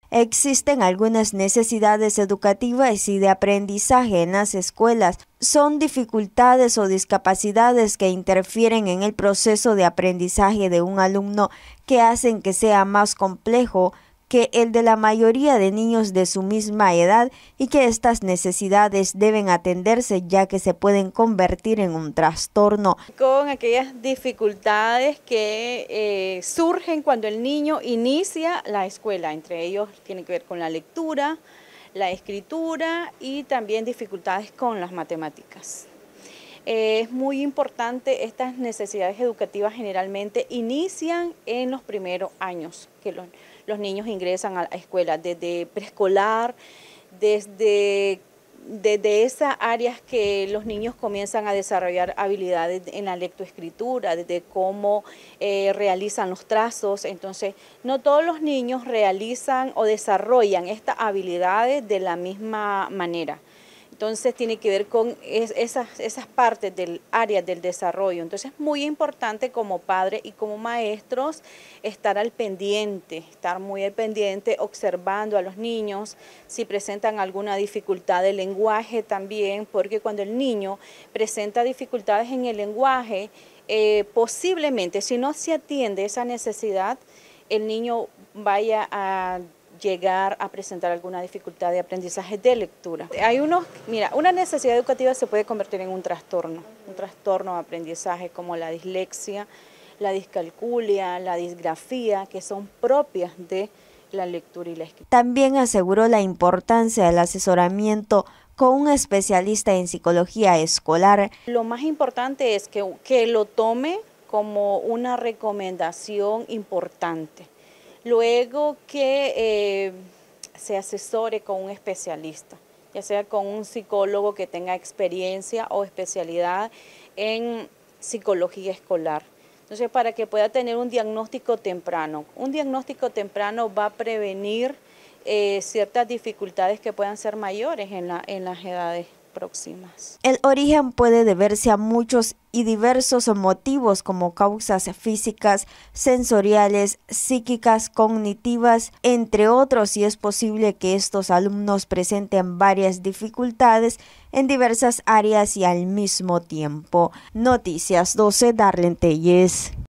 Existen algunas necesidades educativas y de aprendizaje en las escuelas. Son dificultades o discapacidades que interfieren en el proceso de aprendizaje de un alumno que hacen que sea más complejo que el de la mayoría de niños de su misma edad y que estas necesidades deben atenderse ya que se pueden convertir en un trastorno. Con aquellas dificultades que surgen cuando el niño inicia la escuela, entre ellos tiene que ver con la lectura, la escritura y también dificultades con las matemáticas. Es muy importante, estas necesidades educativas generalmente inician en los primeros años que los niños ingresan a la escuela, desde preescolar, desde esas áreas que los niños comienzan a desarrollar habilidades en la lectoescritura, desde cómo realizan los trazos. Entonces, no todos los niños realizan o desarrollan estas habilidades de la misma manera. Entonces tiene que ver con esas partes del área del desarrollo. Entonces es muy importante como padres y como maestros estar muy al pendiente, observando a los niños, si presentan alguna dificultad de lenguaje también, porque cuando el niño presenta dificultades en el lenguaje, posiblemente si no se atiende esa necesidad, el niño vaya a llegar a presentar alguna dificultad de aprendizaje de lectura. Una necesidad educativa se puede convertir en un trastorno de aprendizaje como la dislexia, la discalculia, la disgrafía, que son propias de la lectura y la escritura. También aseguró la importancia del asesoramiento con un especialista en psicología escolar. Lo más importante es que lo tome como una recomendación importante. Luego que se asesore con un especialista, ya sea con un psicólogo que tenga experiencia o especialidad en psicología escolar. Entonces, para que pueda tener un diagnóstico temprano. Un diagnóstico temprano va a prevenir ciertas dificultades que puedan ser mayores en las edades próximas. El origen puede deberse a muchos y diversos motivos como causas físicas, sensoriales, psíquicas, cognitivas, entre otros, y es posible que estos alumnos presenten varias dificultades en diversas áreas y al mismo tiempo. Noticias 12, Darlene Telles.